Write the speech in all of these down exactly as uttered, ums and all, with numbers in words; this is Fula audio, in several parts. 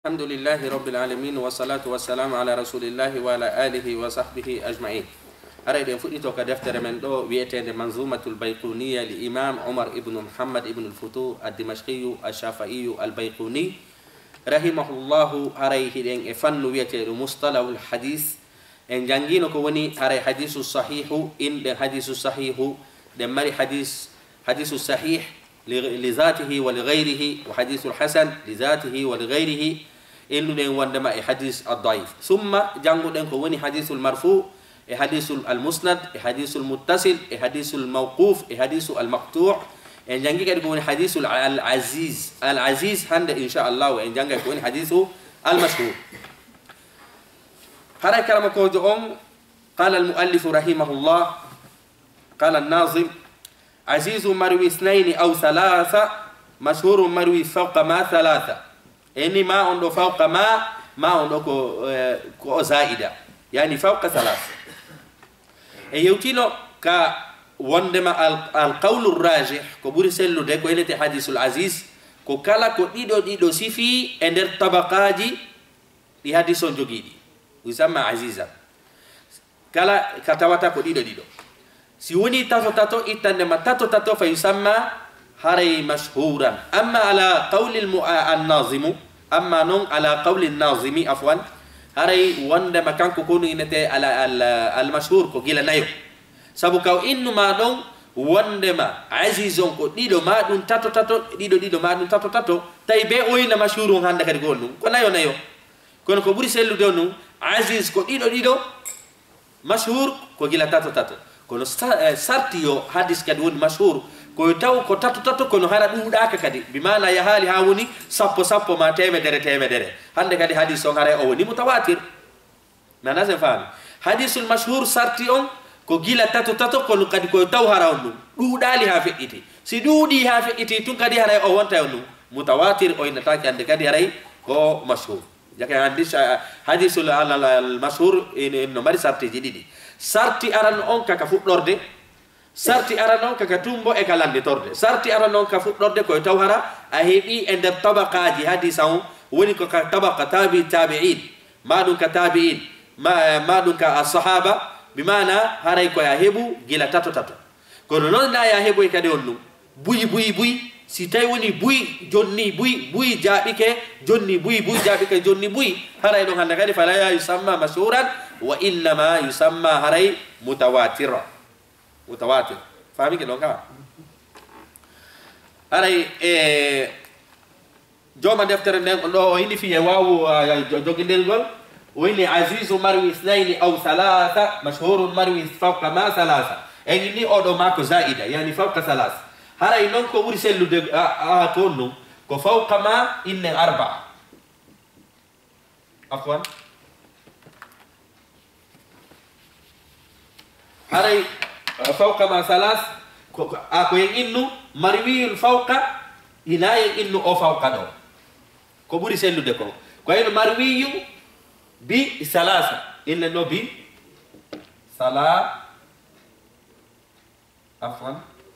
الحمد لله رب العالمين والصلاة والسلام على رسول الله وعلى آله وصحبه أجمعين. أريد أن أفيدك دفتر من دو بيتين منظومة البيقونية لإمام عمر ابن محمد ابن الفتوح الدمشقي الشافعي البيقوني رحمه الله. أريه أن أفن بيتين مصطلح الحديث أن جنجين كوني أري حديث الصحيح إن حديث الصحيح دمري حديث حديث الصحيح لذاته ولغيره وحديث الحسن لذاته ولغيره إنه دين وندما حديث الضعيف. ثم جانغو دين كوني حديث المرفوع حديث المسند حديث المتصل حديث الموقوف حديث المقطوع إن جانغي كده كوني حديث العزيز العزيز هند إن شاء الله وإن جانغي كوني حديث المشهور. هذا كلام كوجون. قال المؤلف رحمه الله قال الناظم عزيز مروي اثنين أو ثلاثة مشهور مروي فوق ما ثلاثة. إني ما عنده فوق ما ما عنده كو كو زائدة يعني فوق ثلاثة. يوتينو كا وندما القول الراجح كبوري سلو ده كو إلتي حديث العزيز كو كلا كو ديدو ديدو سيفي اندر طبقاجي دي حديث جوجيدي يسمى عزيزا كلا كتاواتا كو ديدو ديدو سيوني تاتو تاتو إتنما تاتو تاتو فيسمى هري مشهورا. أما على قول الناظم أما نون على قول الناظم عفوا هري وندما كان كونو إنتي على المشهور كو جيلا نايو سابقاو إنو ما نون وندما عزيزون كو ديدو ما دون تاتو تاتو ديدو ديدو ما دون تاتو تاتو تايبه وين مشهورون هاندا كدي كونو كو نايو نايو كون كو بوري سيلو دونو عزيز كو ديدو ديدو مشهور كو جيلا تاتو تاتو kono sartiyo hadis kadi woni mashhur ko taw ko tatu tatu kono hara duuda ka kadi bi mana ya hali ha woni sappo sappo ma temedere temedere hande kadi hadis on hara o woni mutawatir nana se fami hadisul mashhur sarti on ko gila tatu tatu kono kadi ko taw hara on duudali ha fe'iti si duudi ha fe'iti tun kadi hara o wonta on mutawatir o ina taki ande kadi hara ko mashhur jake hadis hadisul al mashhur in no mari sarti jididi sarti aran on kaka fuɗɗorde sarti aran on kaka tumbo e kalande torde sarti aran on ka fuɗɗorde koye taw hara a heeɓi e nder tabakaji hadisa on woni ko ka tabaka tabi tabi'in maɗum ka tabi'in maɗum ka asahaba bimana haray koye a heeɓu gila tato tato kono noon na ya heeɓoy kadi on ɗum buyi buyi buyi si tawi woni buyi jonni buyi buyi jaaɓike jonni buyi buyi jaaɓike jonni buyi haray ɗon hande kadi fala yusamma mashhuran wa innama yusamma haray mutawatir mutawatir fami ke ɗon ka haray e joma deftere nden ɗo o hini fiye wawu joguindelgol o hini azizu marwi ithnaini aw thalatha mashhurun marwi fawqa ma thalatha en ni oɗo ma ko zaida yani fawqa thalatha haray noon ko ɓuri sellude a toon ɗum ko fawqa ma innen arbaa afwan haray fawqa ma salas ko a ko yen innu marwiyul fawqa ina yen innu o fawqa ɗo ko ɓuri sellude ko ko heno marwiyu bi salasa inne no bi sala afwan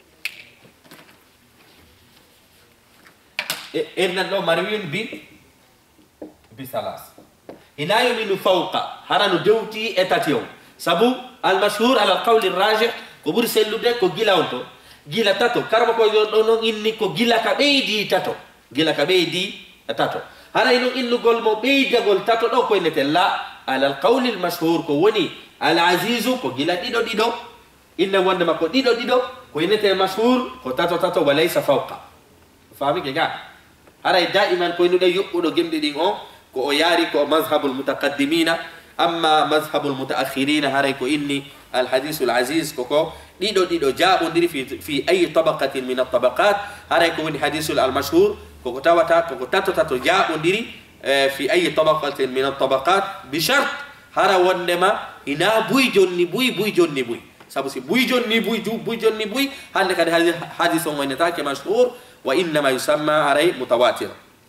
innan ɗo marwiyun bi bi salas ina yo minu fawqa harano dewti e tati on sabu almashhur ala alqawli rajih ko ɓuri sellude ko gila on to gila tato karma ko ɗo noon inni ko gila ka ɓeydi tato gila ka ɓeydi tato haray noon innugol mo ɓeydagol tato ɗo koye neten la ala alqawli almashhur ko woni al azizu ko gila ɗiɗo ɗiɗo inne wondema ko ɗiɗo ɗiɗo koye neten mashhur ko tato tato wa laysa fawqa fami ke ga haray daiman koynuɗe yuɓɓuɗo gemɗi ɗin on ko o yaari ko mazhabul mutaqaddimina amma mazhabul mutaakhirina haray ko inni alhadithu alaziz koko ɗiɗo ɗiɗo jaaɓodiri fi fi ayi tabaqatin min altabaqat haray ko woni hadithu almashhur koko tawata koko tato tato jaaɓodiri fi ayi tabaqatin min altabaqat bi shart hara wondema ina buy jonni buy buy jonni buy sabu si buy jonni buy buy jonni buy hande kadi hadith on wonetake mashhur wa innama yusamma haray mutawatir.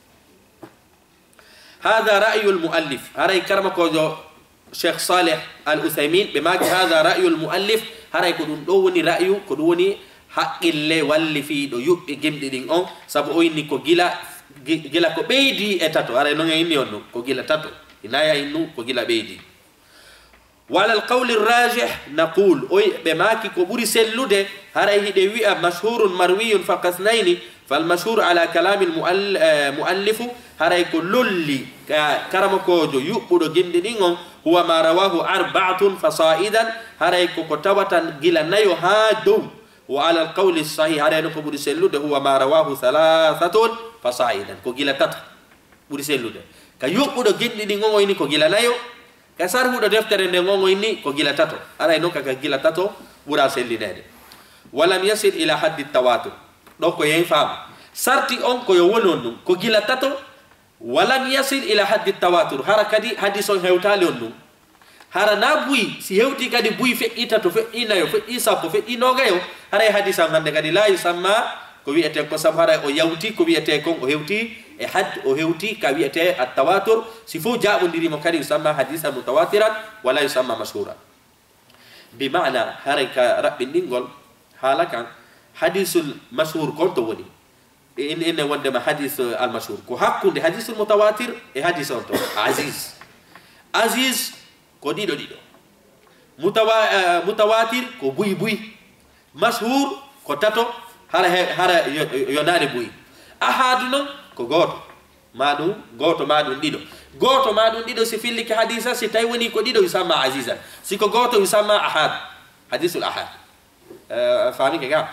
هذا رأي المؤلف هراي كرمكو شيخ صالح الأثيمين بما هذا رأي المؤلف هراي كدون دوني رأيه كدوني حق اللي واللي في دو يب جمد دين أون سبعوين نيكو جلا gila ko ɓeydi e tato ara non inni on ko gila tato inaya innu ko gila ɓeydi wala alqawli rajih naqul oy ɓe maki ko ɓuri sellude haray hiɗe wi'a mashhurun marwiyun faqasnayni falmashhur ala kalami almuallifu haray ko lolli karama kojo yuɓɓuɗo gimɗi ɗin on huwa ma rawahu arbaatun fasaidan haray koko tawatan gila nayo ha dow wa ala alqawli sahih haray no ko ɓuri sellude huwa ma rawahu thalathatun fasaidan ko gila tata ɓuri sellude ka yuɓɓuɗo gimɗi ɗin on oyni ko gila nayo ka sarhuɗo deftere nde on oyni ko gila tato haray no kaka gila tato ɓura sellinede walam yasil ila haddi tawatur ɗo ko yen faama sarti on koyo woni on ɗum ko gila tato walam yasil ila haddi tawatur hara kadi hadis on hewtali on ɗum hara na buyi si hewti kadi buyi feƴƴi tato feƴƴi nayo feƴƴi sappo feƴƴi nogayo haray hadis am hande kadi la yusamma ko wiyete ko saabu haray o yawti ko wiyete kon o hewti e had o hewti ka wiyete at tawatur si fof jaɓodirimo kadi yusamma hadisa mutawatiran wala yusamma mashhuran bi mana haray ka raɓɓinɗingol haala kan hadisul mashhur konto woni in ene wondema hadis al mashhur ko hakkunde hadisul mutawatir e hadis on to aziz aziz ko ɗiɗo ɗiɗo mutawa mutawatir ko buyi buyi mashhur ko tato hara hara yonade buyi ahadu noon ko gooto maɗum gooto maɗum ɗiɗo gooto maɗum ɗiɗo si fillike hadisa si tawi woni ko ɗiɗo yusamma azizan siko gooto yusamma ahad hadisul ahad famike ga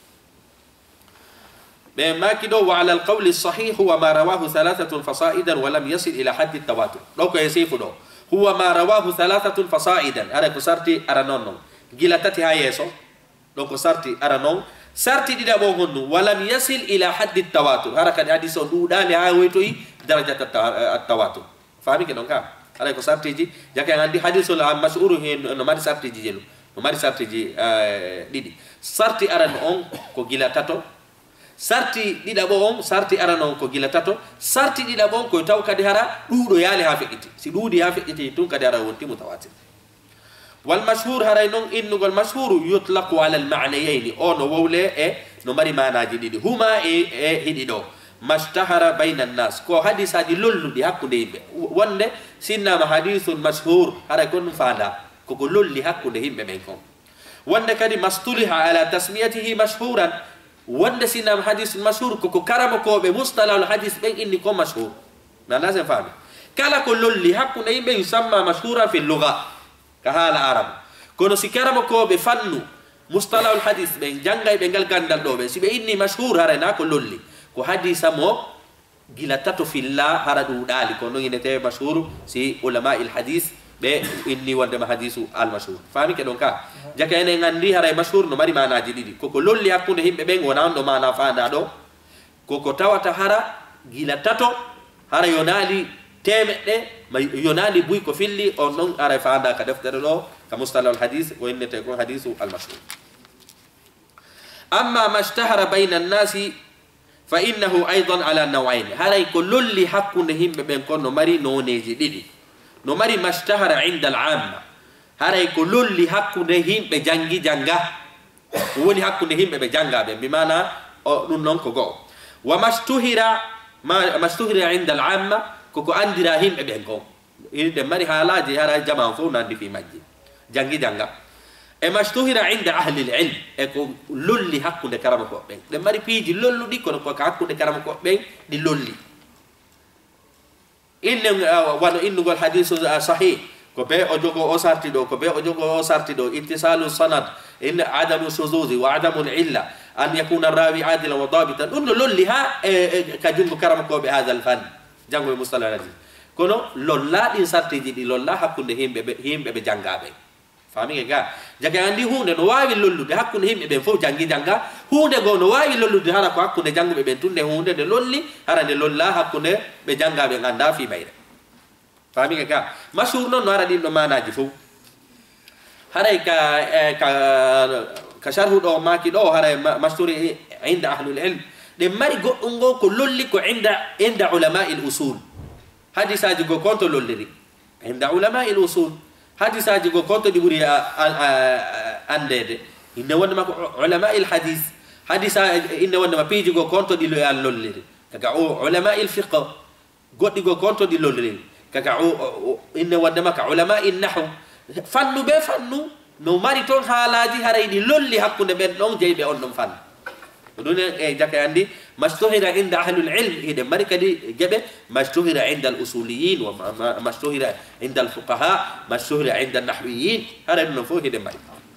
بماكدو وعلى القول الصحيح هو ما رواه ثلاثة فصائدا ولم يصل إلى حد التواتر دوكو يسيفو دو هو ما رواه ثلاثة فصائدا هذا كسرتي أرانون جلتتي هاي يسو دوكو سرتي أرانون سرتي دي دابو هنو ولم يصل إلى حد التواتر هذا كان حديث دودا لها ويتوي درجة التواتر فاهمي كده نكا هذا كسرتي جي جاكي عندي حديث المشهور هي نماري سرتي جي جلو نماري سرتي جي ديدي سرتي أرانون كو جلتاتو sarti ɗiɗaɓo on sarti aranon ko gila tato sarti ɗiɗaɓo on koye taw kadi hara ɗuuɗo yaali ha feƴƴiti si ɗuuɗi ha feƴƴiti tun kadi hara wonti mutawatir wal mashhur haray noon innugol mashhuru yutlaqu ala al ma'nayayni o no wowle e no mari manaji ɗiɗi huma e e hiɗi ɗo mashtahara bayna nnas ko hadisaji lolluɗi hakkude yimɓe wonde sinnama hadithun mashhur haray kon ɗum faanda koko lolli hakkude yimɓe ɓen kon wonde kadi mastuliha ala tasmiyatihi mashhuran wonde sinam hadis mashhur koko karama koɓe mustalahul hadis ɓen inni ko mashhur nana sen faami kala ko lolli hakkude yimɓe yusamma mashhuran fi lugha ka haala arabe kono si karama koɓe fannu mustalahul hadis ɓen janggay ɓe ngal gandal ɗo ɓe si ɓe inni mashhur hara na ko lolli ko hadisa mo gila tato filla hara ɗuɗali ko noon inete mashhur si ulama il hadis ɓe inni wondema hadisu al mashhur faami ke ɗon ka jaka enen andi haray mashhur no mari manaji ɗiɗi koko lolli hakkude yimɓe ɓen wona on ɗo mana fanda ɗo koko tawata hara gila tato hara yonali temeɗɗe yonali buy ko filli on ɗon aray fanda ka deftere ɗo ka mustalahul hadis ko innete ko hadisu al mashhur amma mashtahara bayna annasi fa innahu aidan ala nawain haray ko lolli hakkude yimɓe ɓen kon no mari noneji ɗiɗi no mari mashtahara inda al amma haray ko lolli hakkude himɓe jangi janga woni hakkude himɓe ɓe jangaɓe mbimana o ɗum noon ko go'o wa mastuhira mastuhira inda al amma koko andira himɓe ɓen kon ɗe mari haalaji hara jaman fof nandi fi majji jangi janga e mastuhira inda ahli l ilm e ko lolli hakkude karama koɓɓen ɗe mari piiji lolluɗi kono koko hakkude karama koɓɓen ɗi lolli inne wano innugol hadisu sahih ko be o jogo o sarti ɗo ko be o jogo o sarti ɗo ittisalu sanad in adamu suzuzi wa adamu illa an yakuna rawi adilan wa dabitan ɗum no lolli ha e ka jungo karama koɓe hada al fan jango e mustalah hadis kono lolla ɗin sartiji ɗi lolla hakkude himɓe himɓe ɓe jangaɓe famike ga jake andi hunde no wawi lollude hakkude himɓe ɓen fof jangi janga hunde go no wawi lollude hara ko hakkude janguɓe ɓen tunde hunde nde lolli hara nde lolla hakkude ɓe jangaɓe ganda fi mayre famike ga mashhur noon no ara ɗin ɗo manaji fof haray ka ka ka sharhu ɗo maki ɗo haray mashhuri inda ahlul ilm ɗe mari goɗɗum go ko lolli ko inda inda ulama il usul hadisaji go konto lolliri inda ulama il usul hadisaji go konto ɗi ɓuuri andede inne wondema ko ulama il hadis hadisa inne wondema piiji go konto ɗi lolliri kaga o ulama il fiqh goddi go konto di lolli kaga o inne wadama ka ulama in nahw fannu be fannu no mari ton halaji haray di lolli hakkunde ben don jeybe on dum fannu دون جاك عندي ما اشتهر عند أهل العلم إذا مريك دي جبه ما اشتهر عند الأصوليين وما اشتهر عند الفقهاء ما اشتهر عند النحويين هذا النفوه إذا مريك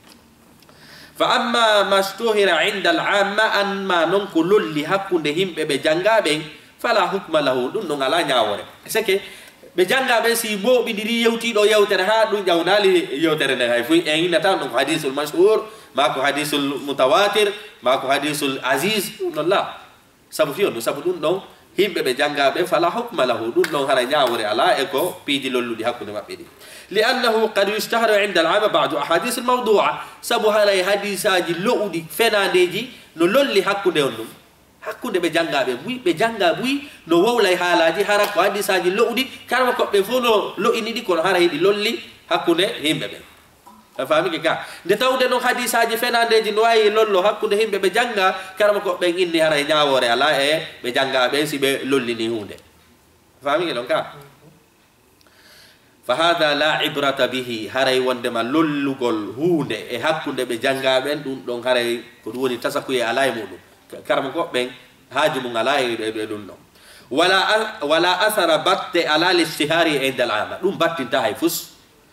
فأما ما اشتهر عند العامة أن ما ننقل اللي حكو نهم بجنغابين فلا حكم له دون نغلا نعور سكي بجنغابين سيبو بدري يوتي دو يوترها دون جونالي يوترها في أين نتام حديث المشهور mako hadisul mutawatir mako hadisul aziz Allah sabu fiyo no sabu dun don himbe be janga be fala hukma lahu dun don hara nyaawre ala e ko piidi lollude hakkunde mabbe di li'annahu qad yushtahara 'inda al-'ama ba'du ahadith al-mawdu'a sabu hara hadisaji loudi fenandeji no lolli hakkunde on dum hakkunde be janga be buy be janga buy no wowlay halaji hara ko hadisaji loudi karma ko be fono lo inidi ko hara hidi lolli hakkunde himbe be fami ke ka de tawde no hadisaji fenandeji no wayi lollo hakkunde himbe be janga karama ko be inni hara nyaawore ala e be janga be si be lollini hunde fami ke don ka fa hada la ibrata bihi haray wonde ma lollugol hunde e hakkunde be janga ben dum don haray ko woni tasakuye ala e mudum karama ko ben haaju mum ala e dum non wala wala athara batte ala al-ishtihari inda al-'ama dum battinta hay fus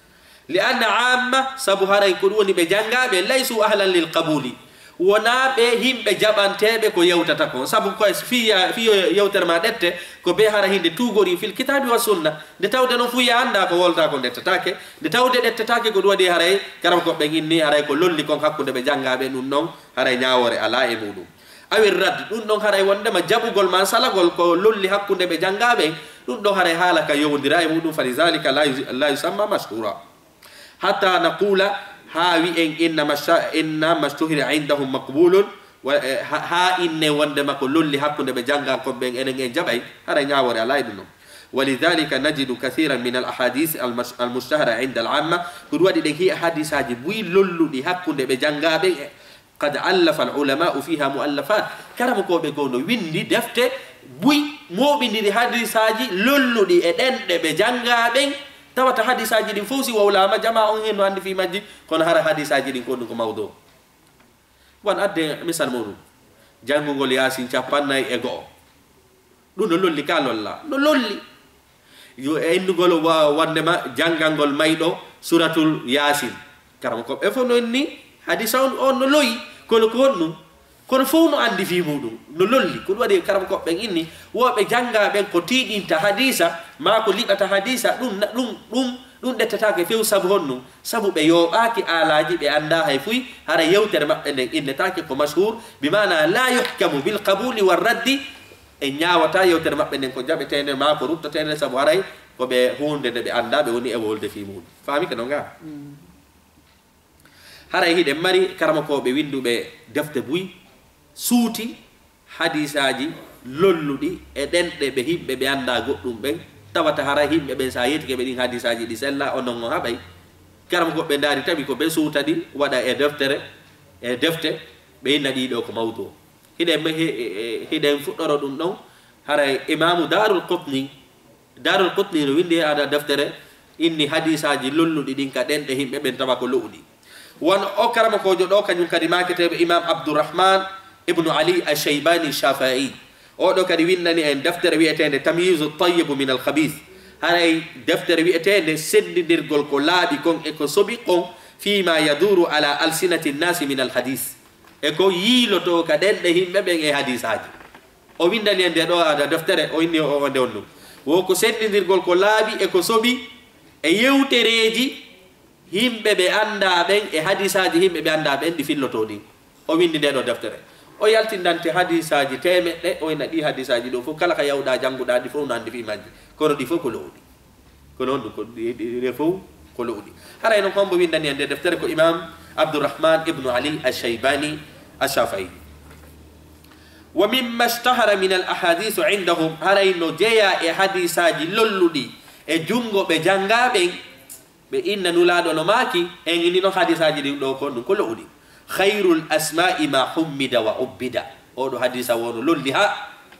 لأن عامة سبو هراي كدوني بجانغا بي ليسوا أهلا للقبول ونا بي هم بجابان تيبه كو يوتا تكون سبو كويس في في يوتر ما دته كو بي هرا هند توغوري في الكتاب والسنة دي تاود نو فويا عندا كو ولتا كون دته تاكي دي تاود دته تاكي كو دودي هراي كرام كو بغيني هراي كو لولي كون حكو دي بجانغا بي نون نون هراي نياوري على اي مودو awi rad dun don haray wonde ma jabugol man salagol ko lolli hakkunde be jangabe dun do haray halaka yowndira e mudum falizalika la la yusamma mashhura hatta naqula hawi en inna masha inna mashtuhira indahum maqbulun wa ha inne wonde mako lolli hakkunde be janga ko ben enen en jabay haray nyaawore ala idum ولذلك نجد كثيرا من الاحاديث المشتهره عند العامه كدوادي دي هي حديثاجي بوي لولو دي hakkunde be jangabe قد ألف العلماء فيها مؤلفات كرم كو بيغونو ويندي دفته بوي مو بيندي حديثاجي لولو دي ادن دي بجانغا بين تاوتا حديثاجي دي فوسي وعلماء جماعه هن عندي في ماجي كون هار حديثاجي دي كون كو موضوع وان ادي مثال مورو جانغول ياسين چاپاناي ايغو دو no lolli ka lolla no lolli yo endugol wandema jangangol maydo suratul yasin karam ko e fono ni hadisa on no loyi kono ko wonnum kono fof no andi fi mudum no lolli ko wadi karam ko ben inni wobe janga ben ko tidinta hadisa ma ko libata hadisa dum dum dum dum dettatake few sabu honnum sabu be yobaki alaji be anda hay fuy hara yewtere mabbe den inde take ko mashhur bimana la yuhkamu bil qabuli war raddi e nyaawata yewtere mabbe den ko jabetene ma ko ruttatene sabu haray ko be hunde de be anda be woni e wolde fi mudum fami ko nga haray hide mari karamakoɓe winduɓe defte buy suuti hadisaji lolluɗi e ɗenɗe ɓe himɓe ɓe anda goɗɗum ɓen tawata hara himɓe ɓen sa yettike ɓe ɗin hadisaji ɗi sella onon o haɓay karamakoɓe daari tawi ko ɓe suutadi waɗa e deftere e defte ɓe inna ɗiɗo ko mawdu hiɗen hiɗen fuɗɗoro ɗum ɗon haray imamu darul qutni darul qutni no windi ada deftere inni hadisaji lolluɗi ɗin ka ɗenɗe himɓe ɓen tawa ko luuɗi won o karama ko jodo kanyum kadi makete imam abdurrahman ibn ali ash-shaybani shafi'i o do kadi winnani en deftere wi'etende tamyiz at-tayyib min al-khabith haray deftere wi'etende seddidirgol ko laabi kon e ko sobi kon fima yaduru ala alsinati an-nas min al-hadith e ko yiloto ka dende himbe ben e hadisaji o windani en de do ada deftere o inni o wonde onno wo ko seddidirgol ko laabi e ko sobi e yewtereji himbe be anda ben e hadisaji himbe be anda ben di filloto di o windi de do deftere o yaltindante hadisaji temedde o ina di hadisaji do fo kala ka yawda janguda di fo nandi fi majji kono di fo ko lodi ko non ko di fo ko lodi haray no kombo windani en de deftere ko imam abdurrahman ibn ali ash-shaybani ash-shafi'i wa mimma ishtahara min al-ahadith indahum haray no jeya e hadisaji lolludi e jungo be jangabe be inna nulado no maki en ini no hadisaji di do ko dum ko lodi khairul asma'i ma humida wa ubida o do hadisa wono lolli ha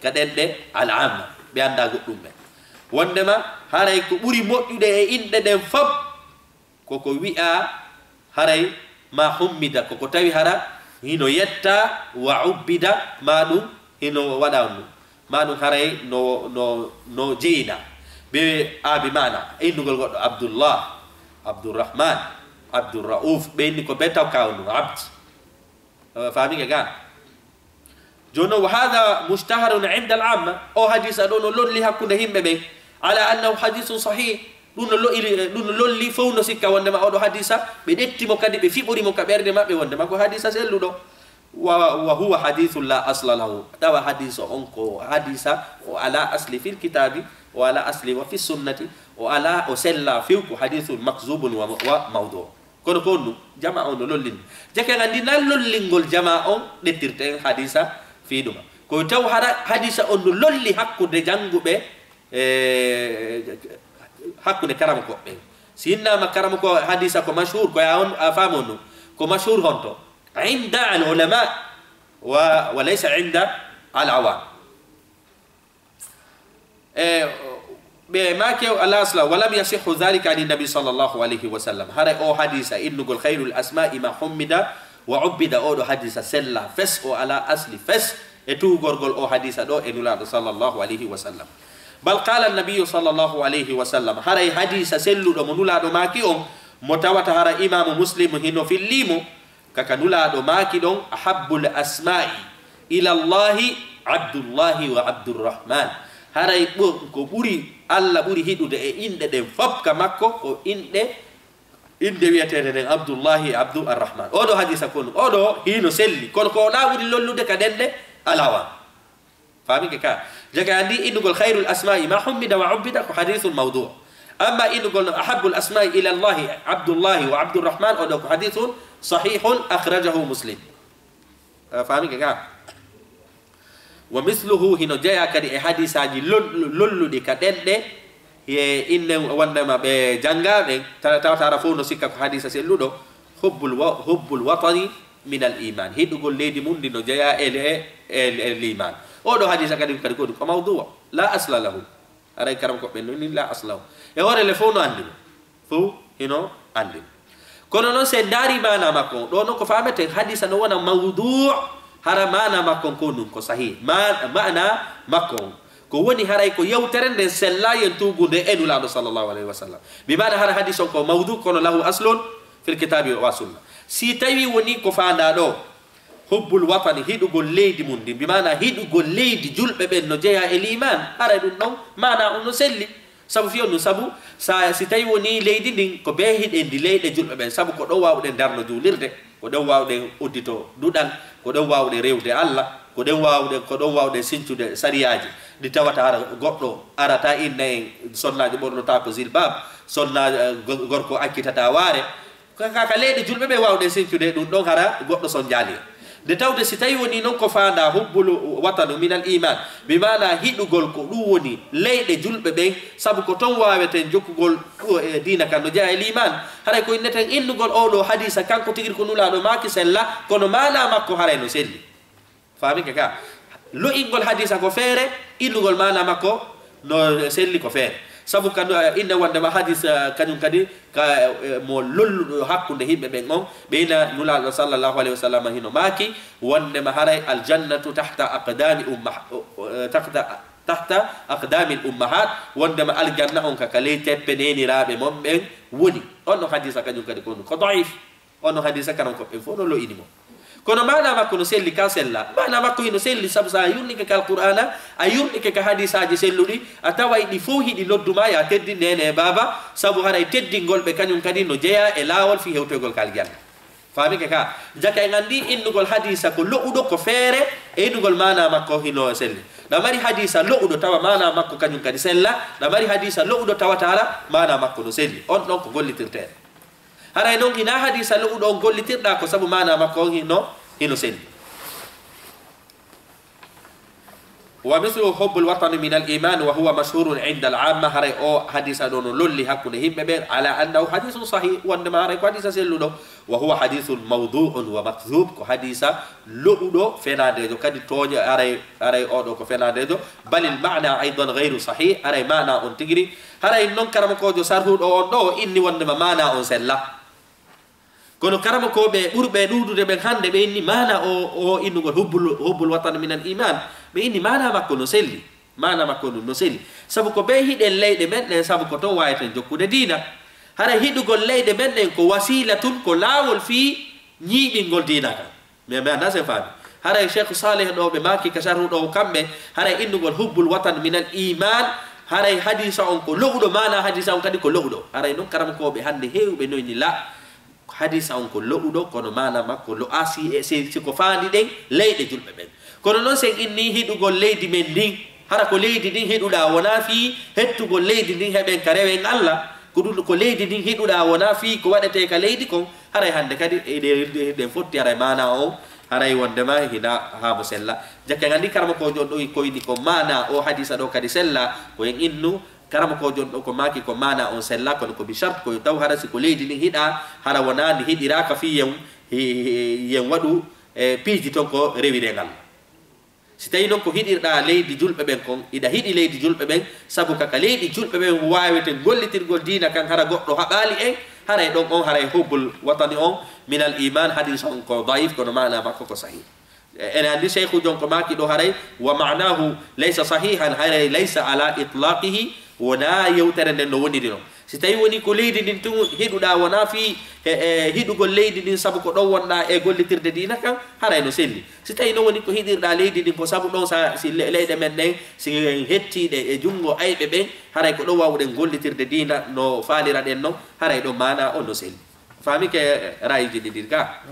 kadende al amma be anda goddum be wondema haray ko buri moddude e inde den fop koko wi'a haray ma hummida koko tawi hara hino yetta wa ubbida madum hino wada on madum haray no no no jeina be abi mana indugol goddo abdullah abdurrahman abdurrauf be ni ko betaw kawnu abd fami ga jono wa hada mushtaharun 'inda al-'amma o hadith adono lolli hakkunde himbe be ala annahu hadithun sahih dun lo ili dun lolli fawno sikka wonde ma odo hadisa be detti mo kadi be fibori mo ka berde mabbe wonde ma ko hadisa selludo wa wa huwa hadithun la asla lahu dawa hadithu onko hadisa o ala asli fil kitabi wa ala asli wa fi sunnati wa ala o sella fi ko hadithun makzubun wa mawdu kono kono jama'on lollin jake ngandi nan lollingol jama'on dettirte hadisa fi duma ko taw hadisa on lolli hakkude jangube e hakkude karam ko be sinna ma karam ko hadisa ko mashhur ko ya on afamono ko mashhur honto inda al ulama wa walaysa inda al awam e be ma ke al asla walam yasihhu dhalika an nabi sallallahu alaihi wasallam hara o hadisa innugul khairul asma'i ma humida wa ubida o do hadisa sella fes o ala asli fes e tu gorgol o hadisa do e nulado sallallahu alaihi wasallam bal qala an-nabiy sallallahu alaihi wasallam haray hadisa selludo mo nulado maki on mo tawata hara imam muslim hino fillimo kaka nulado maki don ahabbul asma'i ila allah abdullah wa abdurrahman haray ko buri alla buri hidude e inde den fop ka makko o inde inde wiyatede den abdullah abdul arrahman odo hadisa kono odo hino selli kono ko lawudi lollude ka dende alawa fami ke ka jaga andi indugol khairul asma'i ma humida wa ubida ko hadithul mawdu' amma indugol ahabbul asma'i ila allah abdullah wa abdurrahman odo ko hadithun sahihun akhrajahu muslim fami ke ka wa misluhu hino jaya kadi e hadisaji lollude ka dende ye inne wandama be jangabe tawta fu no sikka ko hadisa selludo hubbul wa hubbul watani min al iman hidugol leydi mundi no jaya ele el iman odo hadisa kadi kadi ko ko mawdu la asla lahu aray karam ko ben ni la asla e hore le fono andi fu hino andi kono non se dari bana makko do non ko famete hadisa no wona mawdu hara mana makko kono ko sahih ma maana makko ko woni haray ko yewtere den sella yentugude enulado sallallahu alaihi wasallam bi mana hara hadisa ko mawdu kono lahu aslun fil kitabi wa sunna si tawi woni ko fanda do hubbul watani hidugol leydi mundi bi mana hidugol leydi julbe ben no jeya e liman ara dum non mana on no selli sabu fi on sabu sa si tawi woni leydi din ko be hidendi leyde julbe ben sabu ko do wawde darno julirde ko do wawde uddito dudal ko do wawde rewde Allah ko do wawde ko do wawde sintude sariyaaji di tawata ara goddo arata inne sonnaaji borno ta ko zilbab sonna gorko akkitata waare kaka leyde julbe be wawde sintude dum don hara goddo son jali de tawde si tawi woni non ko faanda hubbul watanu min al iman bi mana hidugol ko dum woni leyde julbe ben sabu ko ton wawete jokkugol e dina kan no jaa e iman haray ko inneten indugol o do hadisa kanko tigir ko nulaado maki sella kono mana makko haray no selli fami ke ka lo ingol hadisa ko fere indugol mana makko no selli ko fere sabu kan inna wanda ma hadis kanyum kadi ka mo lolludo hakkunde himbe ben on beena nulaado sallallahu alaihi wasallam hino maki wonde ma haray al jannatu tahta aqdami ummah tahta tahta aqdami al ummahat wonde ma al janna on ka kale teppe neni raabe mom ben woni on no hadisa kanyum kadi ko ko daif on no hadisa kan ko be fo no lo inimo kono mana makko no selli ka sella mana makko no selli sabu sa yurni ke kal qur'ana ayurni ke ka hadisaji selludi ataway di fo hidi lodduma ya teddi nene baba sabu haray teddingol be kanyum kadi no jeya e lawol fi hewtogol kal janna fami ke ka jaka ngandi indugol hadisa ko lo'udo ko fere e indugol mana makko hino selli da mari hadisa lo'udo tawa mana makko kanyum kadi sella da mari hadisa lo'udo tawa tara mana makko no selli on don ko gollitirte haray non ina hadisa lo do gollitirda ko sabu mana makko hino hino selli ومثل حب الوطن من الإيمان وهو مشهور عند العامة هري أو حديث دون لولي حكون هم بين على أنه حديث صحيح وإنما هري حديث سلولو وهو حديث موضوع ومكذوب كحديث لولو فنادجو كدي توني هري هري أو كفنادجو بل المعنى أيضا غير صحيح هري معنى أنتجري هري نون كرم كوجو سارهود أو أو إني وإنما معنى أنسلا kono karama ko be burbe dudude be hande be inni mana o o innugol hubbul hubbul watan min al iman be inni mana makko no selli mana makko no selli sabu ko be hiden leyde men den sabu ko to wayten jokkude dina hara hidugol leyde men den ko wasilatun ko lawol fi nyibingol dina ka me me anda se fami hara Sheikh Saleh do be maki kasaru do kambe hara innugol hubbul watan min al iman hara hadisa on ko lowdo mana hadisa on kadi ko lowdo hara non karama ko be hande hewbe no ni la hadisa on ko lo'udo kono mana makko lo asi e se ko faandi den leyde julbe ben kono non sen inni hidugol leydi men din hara ko leydi din hiduda wona fi hettugol leydi din heben karewen Allah ko dul ko leydi din hiduda wona fi ko wadete ka leydi kon hara hande kadi e de de fotti hara mana o hara wonde ma hina ha mo sella jakke ngandi karama ko jodo ko yidi ko mana o hadisa do kadi sella ko en innu karama ko jon ko maki ko mana on sella ko ko bi shart ko taw hara si ko leydi ni hida hara wana ni hidira ka fi yem yem wadu e piji ton ko rewide ngal si tay non ko hidirda leydi julbe ben kon ida hidi leydi julbe ben sabu ka leydi julbe ben wawete gollitirgol dina kan hara goddo habali en hara don on hara hubbul watani on min al iman hadith on ko daif ko mana makko ko sahih en andi shaykhu jon ko maki do hara wa ma'nahu laysa sahihan hara laysa ala itlaqihi wona yewtere nden no woni dino si tawi woni ko leydi din tun hiduda wona fi hidugol leydi din sabu ko don wonda e gollitirde dina kan haray no selli si tawi no woni ko hidirda leydi din ko sabu don sa si leyde men den si hettide e jungo aybe ben haray ko do wawde gollitirde dina no falira den no haray do mana on no selli fami ke rayji didir ka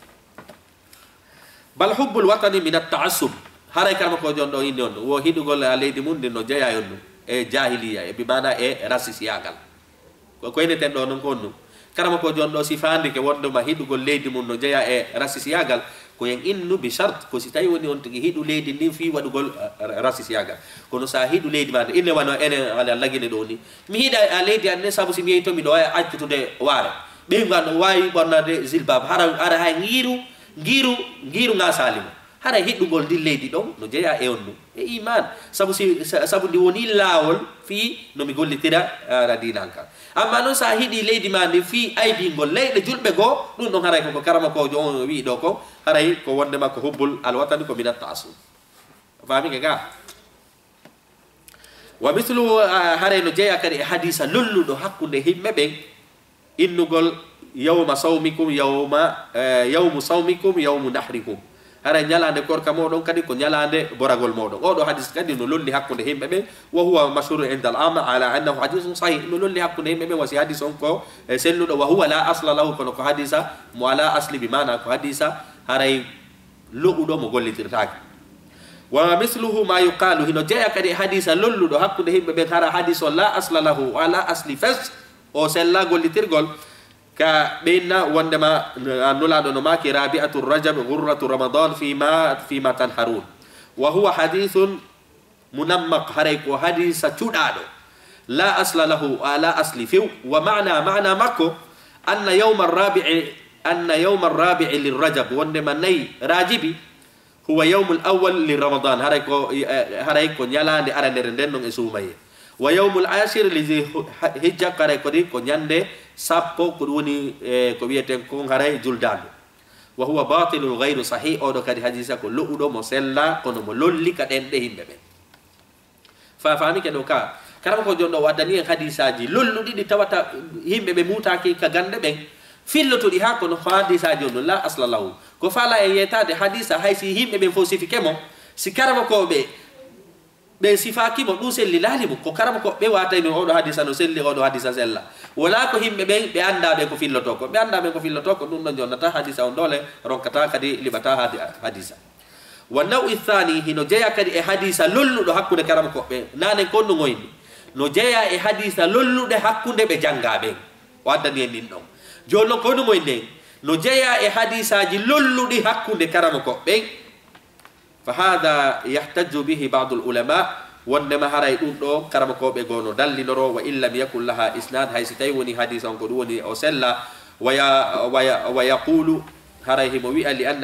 bal hubbul watani min at-ta'assub haray kam ko jondo indi on wo hidugol leydi mun din no jeya yonno e jahiliya e bimana e rasisiyagal ko koyne ten do non ko non karama ko jondo sifande ke wondo ma hidugol leydi mun no jeya e rasisiyagal ko en innu bi shart ko si tawi woni on tigi hidu leydi ni fi wadugol rasisiyagal kono sa hidu leydi ma inne wano ene ala lagine do ni mi hida a leydi anne sabu si mi to mi do ay accutude waare be ngano wayi bonnade zilbab hara ara hay ngiru ngiru ngiru nga salimo hara hidugol di leydi don no jeya e onno e iman sabu si sabu di woni lawol fi no mi gollitira radinanka amma non sa hidi leydi ma ni fi aybi gol leyde julbe go dum don haray ko karama ko jo wi do ko haray ko wonde makko hubbul al watan ko minat ta'assub fami ke ga wa mithlu haray no jeya kadi hadisa lulludo hakkunde himbe be innugol yawma sawmikum yawma yawmu sawmikum yawmu nahrikum hara nyalande korka modon kadi ko nyalande boragol modon o do hadis kadi no lolli hakkunde himbe be wa huwa mashhur inda al amma ala annahu hadithun sahih no lolli hakkunde himbe be wasi hadis on ko selludo wa huwa la asla lahu kono ko hadisa mo ala asli bi mana ko hadisa haray luudo mo gollitirtaake wa mithluhu ma yuqalu hino jeya kadi hadisa lolludo hakkunde himbe be hara hadiso la asla lahu ala asli fas o sella gollitirgol ka bina wandama nulado no maki rabi'atul rajab ghurratu ramadan fima fima tanharun wa huwa hadithun munammaq haray ko hadisa chudado la asla lahu ala asli fi wa ma'na ma'na makko anna yawm ar-rabi'i anna yawm ar-rabi'i lirajab wandama nay rajibi huwa yawm al-awwal liramadan haray ko haray ko nyalande arandere den non e sumaye wa yawmul ashir li hijja kare ko di ko nyande sappo ko woni ko wieten ko haray juldando wa huwa batilun ghayru sahih o do kadi hadisa ko luudo mo sella kono mo lolli kaden de himbe ben fa fami ke do ka karam ko jondo wadani hadisaji lolludi di tawata himbe be mutaki ka gande ben filloto di ha kono hadisa jondo la aslallahu ko fala e yetade hadisa haysi himbe ben fosifike mo si karama ko be be sifaki mo dum selli lali mo ko karama ko be wata no odo hadisa no selli odo hadisa sella wala ko himbe be be anda be ko filloto ko be anda be ko filloto ko dum non jonnata hadisa on dole ronkata kadi libata hadisa wa nawi thani hino jeya kadi e hadisa lolludo hakkude karama ko be nane ko no ngoyni no jeya e hadisa lollude hakkunde be jangabe wadani en din don jonno ko no moyne no jeya e hadisaji lolludi hakkunde karama ko be فهذا يحتج به بعض العلماء وندما هراي دون دو كرم كوبه غونو دالي نورو وان لم يكن لها اسناد هاي ستاي وني حديث ان كدوني او سلا ويا ويا ويقول هراي موي لان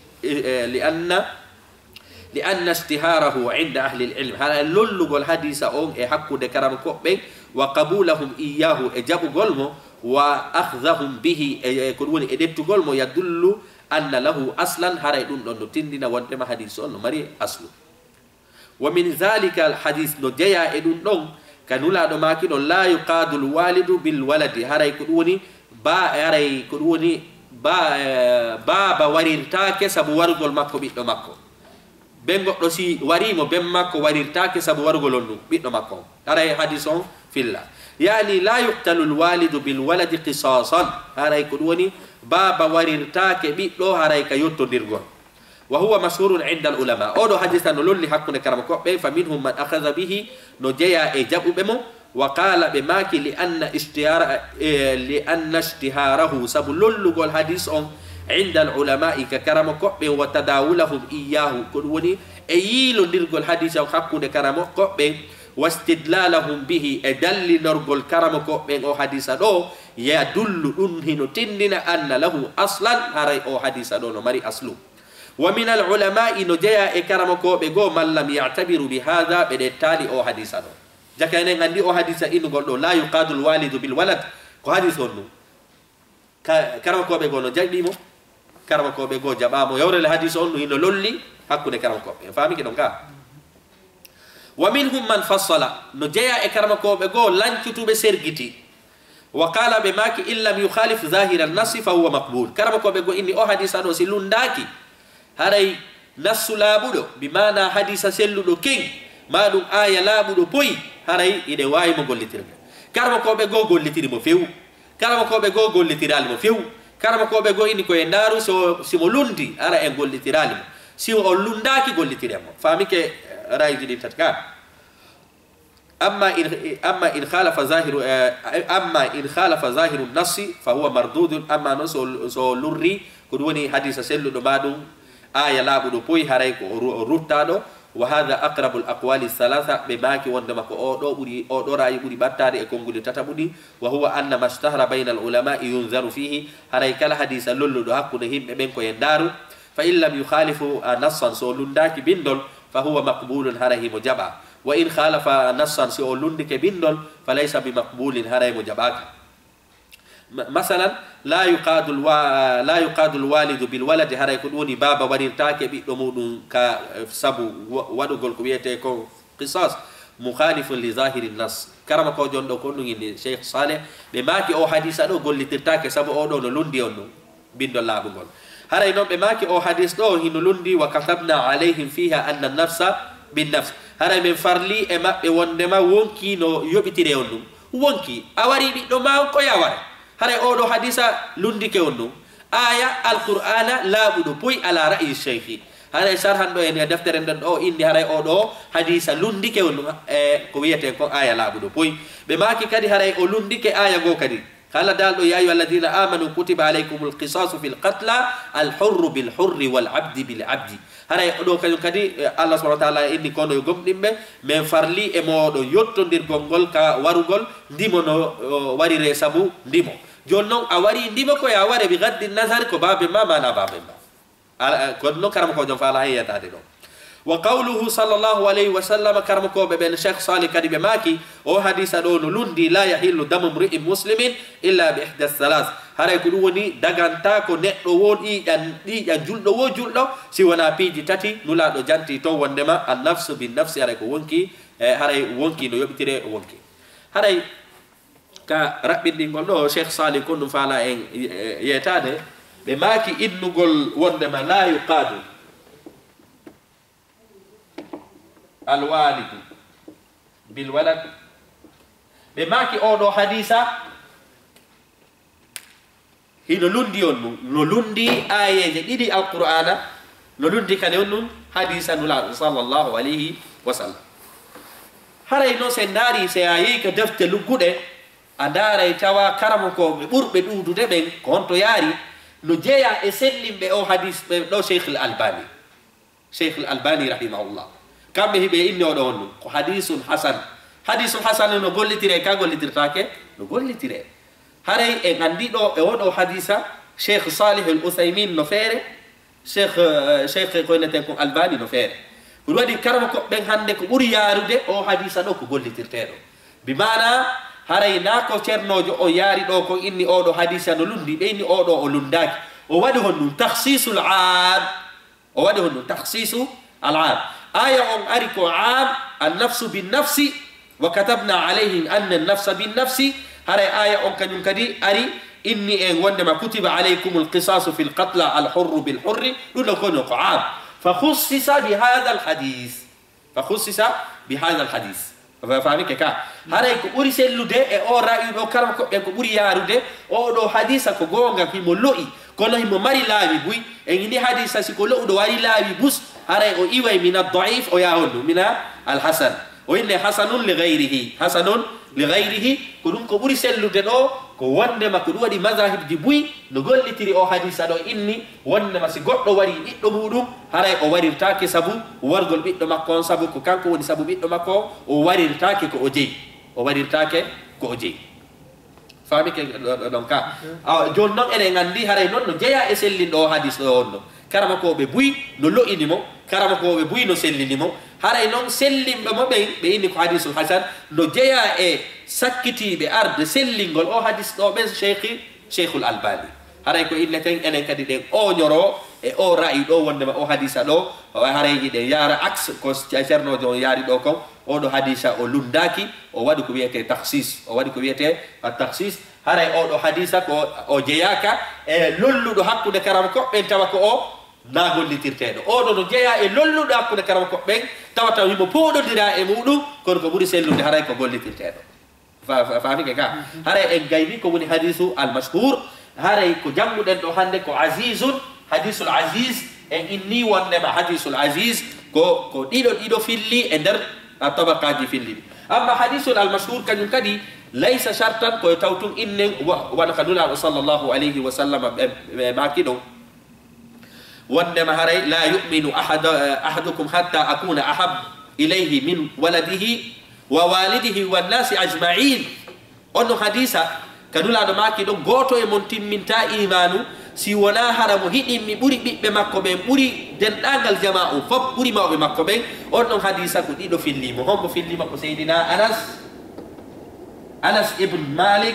لان لان اشتهاره عند اهل العلم هذا لولو الحديث اون اي حقو de كرم كوبه وقبولهم اياه اجابو غولمو واخذهم به كدوني ادبتو غولمو يدل أن له أصلا هراي دون دون تندنا وندما حديث أنه مري أصله ومن ذلك الحديث نجيا إدون دون كانوا لا دماكين لا يقاد الوالد بالولد هراي كدوني با هراي كدوني با بابا وريرتاك سبو ورغول ماكو بيدو ماكو بنغو دوسي وريمو بن ماكو وريرتاك سبو ورغول نو بيدو ماكو هراي حديث في الله يعني لا يقتل الوالد بالولد قصاصا هراي كدوني بابا وريرتاك بيدو هراي كيوتو ديرغول وهو مشهور عند العلماء اودو حديثا نلول حقنا كرمكو فمنهم من اخذ به نجيا اجاب بمو وقال بماكي لان اشتهار لان اشتهاره سبلل قول حديث عند العلماء ككرمكو وتداولهم اياه كدوني ايلو ديرغول حديث حقنا كرمكو واستدلالهم به ادل نرغول كرمكو او حديثا دو يدل انه تندنا ان له اصلا هراي او حديثا دو مري اصله ومن العلماء نجيا اكرمكو بغو من لم يعتبر بهذا بدتالي او حديثا جاكاين غاندي او حديثا انو غولدو لا يقاد الوالد بالولد ko hadith onno كرمكو بغو نو جايبيمو كرمكو بغو جابامو يورل حديث onno hino lolli hakkude كرمكو فامي كي دونكا ومنهم من فصل نجيا اكرمكو بغو لانكتوبه سرغيتي وقال بماك ان لم يخالف ظاهر النص فهو مقبول كرمكو بغو اني او حديثا دو سلونداكي haray nasu laabuɗo bimana hadisa selluɗo ken maɗum aya laabuɗo poyi haray ine wawi mo gollitirde karma koɓe goo gollitirimo few karma koɓe goo gollitiralimo few karma koɓe goo ini koye ndaaru so simo lundi ara en gollitiralimo si o lundaki gollitiremo fami ke rayji ɗin tati ka أما إن أما إن خالف ظاهر أما إن خالف ظاهر النص فهو مردود أما نص لوري كدوني حديث سلو دبادو آية لابد بوي هراي روتادو وهذا أقرب الأقوال الثلاثة بماكي وندما كو أو بودي أو راي بودي باتاري أكونغولي تاتابودي وهو أن ما اشتهر بين العلماء ينظر فيه هراي كلا حديث لولو دو حقو نهيم بينكو يندارو فإن لم يخالف نصا سولونداكي بندل فهو مقبول هراي مجابا وإن خالف نصا سولوندك بندل فليس بمقبول هراي مجاباك مثلا لا يقاد الوا... لا يقاد الوالد بالولد هراي كدوني بابا وريرتاك بيدو مودون كا سبو ودغول كو بيته كو قصاص مخالف لظاهر النص كرما كو جوندو كو نغي شيخ صالح be maki o hadisa do gollitirtake sabu o do no lundi on no bindo labugol haray non be maki o hadis do hino lundi wa katabna alayhim fiha anna an-nafsa bin-nafs haray men farli e mabbe wondema wonki no yobitire on dum wonki awari bi do ma ko yaware haray o do hadisa lundi ke on dum aya al-qur'ana labudo poy ala ra'i shaykhi haray sarhan do en deftere den do indi haray o do hadisa lundi ke on dum e ko wiyete ko aya labudo poy be maki kadi haray o lundi ke aya go kadi قال دالو يا أيها الذين آمنوا كتب عليكم القصاص في القتلى الحر بالحر والعبد بالعبد هنا دو كاجو كدي الله سبحانه وتعالى إني كونو يغم ديمبه من فرلي امودو يوتوندير غونغول كا واروغول ديمو نو واري ريسابو ديمو جونو اواري ديمو كو يا واري بغض النظر كو باب ما ما باب ما كونو كرم كو جون فالا هي تادي دو وقوله صلى الله عليه وسلم كرمكو بين الشيخ صالح كدي بماكي او حديث دون لوندي لا يحل دم امرئ مسلم الا باحدى الثلاث هاري كدوني دغانتا كو ندو وودي دان دي جان جولدو wo juldo si wana piji tati nula do janti to wondema an nafsu bin nafsi hare ko wonki hare wonki no yobitire wonki hare ka rabbindi gol do Sheikh Salih ko dum fala en yetade be maki idnugol wondema la yuqadu الوالد بالولد بماكي اودو حديثا هي لوندي اون نو لوندي ايه ديدي القران نو لوندي كان اون حديثا نلا صلى الله عليه وسلم haray no se ndari se ayi ka defte luggude adara tawa karamo ko burbe dudude ben konto yari no jeya e sellimbe o hadith be do Sheikh Al-Albani Sheikh al-Albani rahimahullah kambe hibe inni o don ko hadithun hasan hadithun hasan no gollitire ka gollitirtake no gollitire haray e gandi do e wodo hadisa Sheikh Salih al-Uthaymin no fere Sheikh Sheikh ko neten ko Albani no fere ko wadi karama ko ben hande ko buri yarude o hadisa do ko gollitirtedo bi mana haray na ko cernojo o yari do ko inni o do hadisa no lundi be inni o do o lundaki o wadi hon takhsisul aam o wadi hon takhsisu al-aam aya on ari ko aam an-nafsu bin-nafsi wa katabna alayhim anna an-nafsa bin-nafsi haray aya on kanyum kadi ari inni en wonde ma kutiba alaykum al-qisas fi al-qatla al-hurr bil-hurr dun ko no aam fa khussisa bi hadha al-hadith fa khussisa bi hadha al-hadith fami ke ka haray ko buri sellude e o ra'i do karam ko be ko buri yarude o do hadisa ko gonga ki mo lo'i kono himo mari laawi buy e ni hadisa si ko lo do wari laawi bus haray o iway min ad-da'if o yaawdu min al-hasan o inna hasanun li ghayrihi hasanun li ghayrihi ko dum ko buri sellude do ko wonde ma ko wadi mazahib di buy no gollitiri o hadisa do inni wonde ma si goddo wari biddo mudum haray o warirtaake sabu wargol biddo makko on sabu ko kanko woni sabu biddo makko o warirtaake ko o jeyi o warirtaake ko o jeyi fami ke don ka a jon non ene ngandi haray non no jeya e sellindo hadis do onno karama ko be buy no lo'ini mo karama ko be buy no sellini mo haray non sellimbe mo be be inni ko hadisul hasan no jeya e sakkiti be arde sellingol o hadis do be sheikh Sheikh al-Albani haray ko ille ten enen kadi den o nyoro e o ra'i do wonde ma o hadisa do o haray de yara aks ko cerno jo yari do ko o do hadisa o lundaki o wadi ko wiete takhsis o wadi ko wiete at-takhsis haray o do hadisa ko o jeyaka e lolludo hakkude karam ko ben tawa ko o na gollitirtedo o do do jeya e lolludo hakkude karam ko ben tawa taw himo pododira e mudum kono ko buri sellude haray ko gollitirtedo fa fa ke ka haray e gaybi ko woni hadisu al-mashhur haray ko janguden do hande ko azizun hadisul aziz en inni wonde ma hadisul aziz ko ko dido dido filli e der tabaqaji filli amma hadisul al-mashhur kanyum kadi laysa shartan ko tawtum innen wa nakadula sallallahu alayhi wa sallam makido wonde ma haray la yu'minu ahad ahadukum hatta akuna ahab ilayhi min waladihi wa walidihi wan nasi ajma'in onno hadisa kadula do makido goto e mon timminta imanu si wona haramu hidi mi buri bibbe makko be buri dendangal jama'u fop buri mawbe makko be onno hadisa ko dido fillimo hombo fillima ko sayidina Anas Anas ibn Malik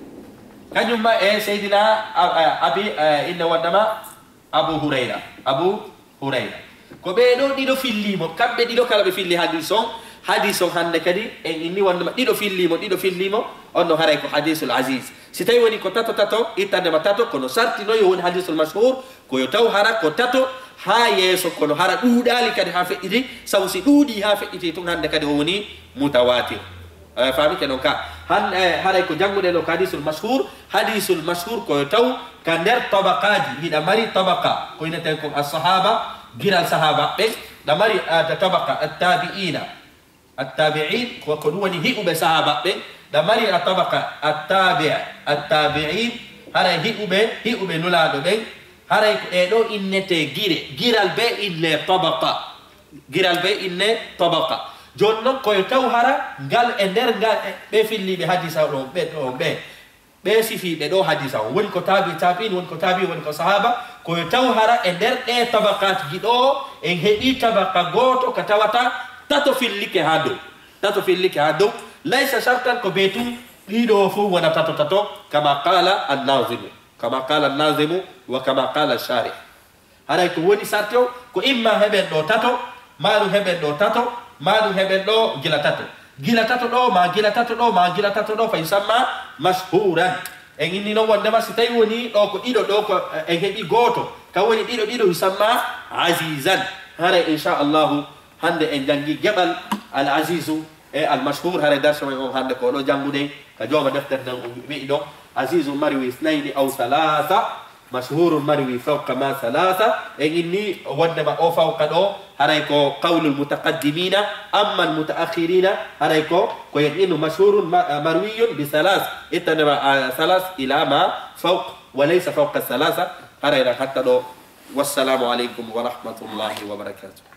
kanyum ma e sayidina abi inna wadama Abu Huraira Abu Huraira ko be do dido fillimo kambe dido kala be filli hadison hadison hande kadi en inni wonde dido fillimo dido fillimo onno haray ko hadisul aziz si tawi woni ko tato tato itande ma tato kono sarti no yo woni hadisul mashhur ko yo taw hara ko tato ha yeso kono hara duudali kadi ha fe'iti sabu si duudi ha fe'iti tun hande kadi woni mutawatir fami ke non ka han haray ko jangude no hadisul mashhur hadisul mashhur ko yo taw ka nder tabaqaji hida mari tabaqa ko ina tan ko as-sahaba giral sahaba be da mari tabaqa at-tabi'ina at-tabi'in ko ko woni hi'u be sahaba be da mari at-tabaqa at-tabi' at-tabi'in haray hi'u be hi'u be nulado be haray ko e do innete gire giral be ille tabaqa giral be inne tabaqa jonnon ko taw hara gal e nder gal be filli be hadisa do be do be be sifi be do hadisa woni ko tabi tabi'in woni ko tabi woni ko sahaba ko taw hara e nder de tabaqat gido en hedi tabaqa goto ka tawata tato fillike hado tato fillike hado laysa shartan ko betum dido fu wana tato tato kama qala an-nazim kama qala an-nazim wa kama qala ash-sharih haray ko woni sarto ko imma heben do tato maru heben do tato maru heben do gila tato gila tato do ma gila tato do ma gila tato do fa yusamma mashhuran en inni no wonde ma sitay woni do ko dido do ko en hebi goto ka woni dido dido yusamma azizan haray insha Allah hande en jangi gebal al-azizu e al-mashhur hare darso on hande ko do jangude ka joma defter dan wi do azizu marwi ithnaini aw thalatha mashhurun marwi fawqa ma thalatha e inni wonde ma o fawqa do hare ko qawlul mutaqaddimina amma al-mutaakhirina hare ko ko yinu mashhurun marwiyun bi thalath itanama thalath ila ma fawq wa laysa fawqa thalatha hare hatta do Wassalamu alaikum warahmatullahi wabarakatuh.